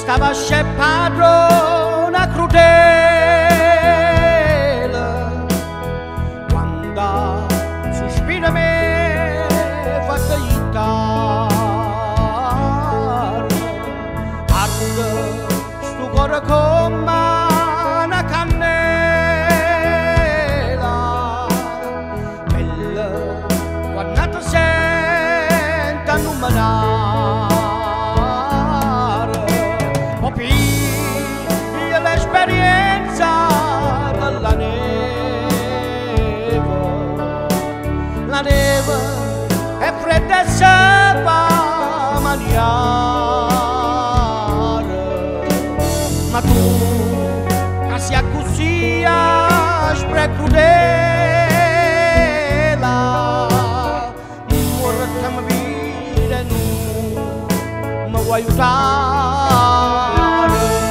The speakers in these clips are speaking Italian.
stava c'è padrona crudele, quando sospira me fa cagliare, arde sto cuore come una cannella, bella quando ti senti annumanare, o piglia l'esperienza della neve, la neve è fredda e sa maniare, ma tu che sia così aspra e crudele, muore che mi vide non mi vuoi aiutare.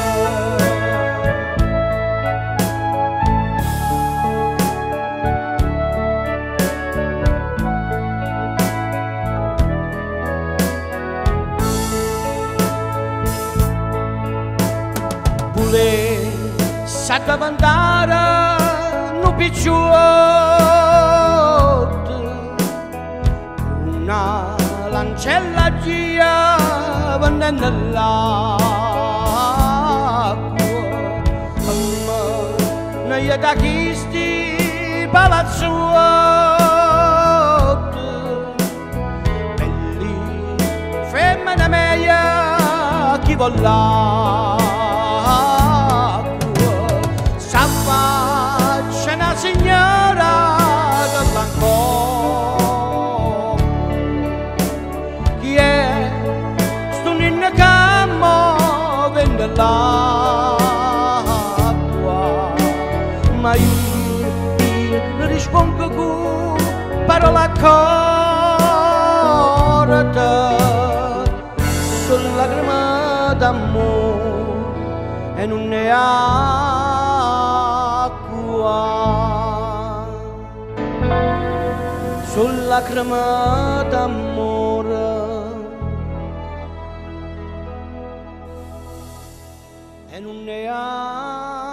Sa davantare un picciotto, una lancella gira vendendo l'acqua, ma non da chisti palazzotti, belli femmine meglio chi vuol l'acqua. C'è una signora dell'ancora, chi è sto ninno che mo vende l'acqua, ma io rispondo con parola corta, sono lacrime d'amore e non ne sono lacrime d'amore e non ne ha